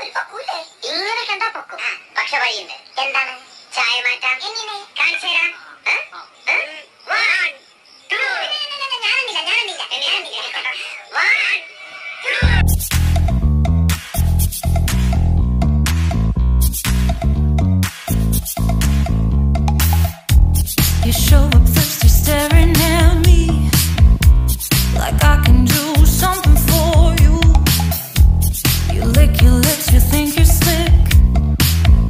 ഇങ്ങനെ കണ്ടാ പൊക്കും. പക്ഷെ വഴിയുണ്ട്. എന്താണ്? ചായ മാറ്റാം. എങ്ങനെ കാണിച്ചു തരാം.